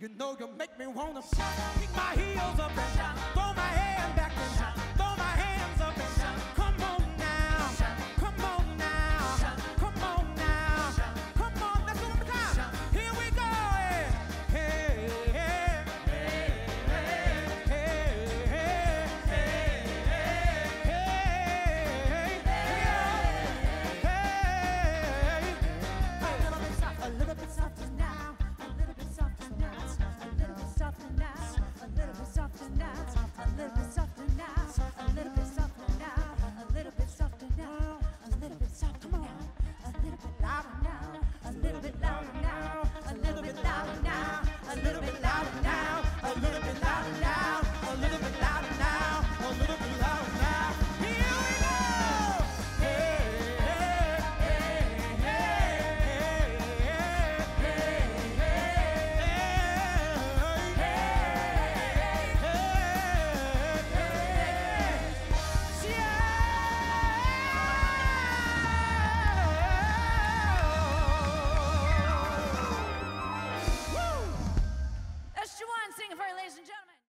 You know you make me wanna kick my heels up and throw my head back and throw my hands up and come on now, come on now, come on now, come on. Let's do it one more time. Here we go. Hey, hey, hey, hey, hey, A little bit softer now, a little bit softer now, a little bit softer now, a little bit softer now, a little bit softer now, a little bit softer now, a little bit softer now, a little bit softer now, a little bit louder now, a little bit louder now, a little bit louder now, a little bit louder now, a little bit louder now, a little bit louder now, a little bit louder now. Here we go. Hey, hey, hey, hey, That's Juwan singing for you, ladies and gentlemen.